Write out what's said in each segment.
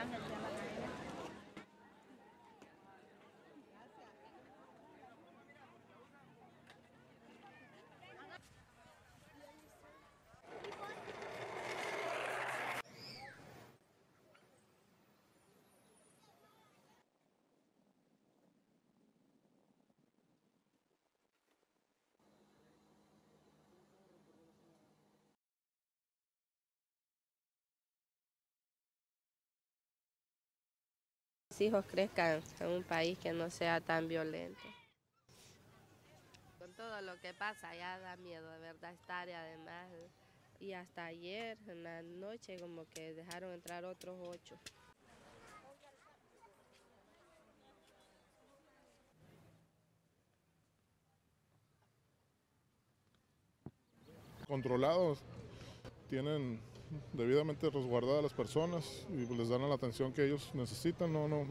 Hijos crezcan en un país que no sea tan violento. Con todo lo que pasa ya da miedo de verdad estar y además, y hasta ayer en la noche como que dejaron entrar otros 8. Controlados, tienen debidamente resguardadas las personas y les dan la atención que ellos necesitan. No.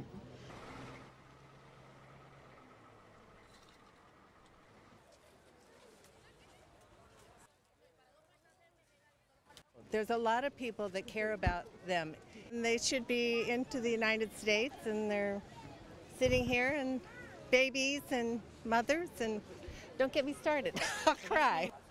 There's a lot of people that care about them. And they should be into the United States, and they're sitting here, and babies and mothers, and don't get me started. I'll cry.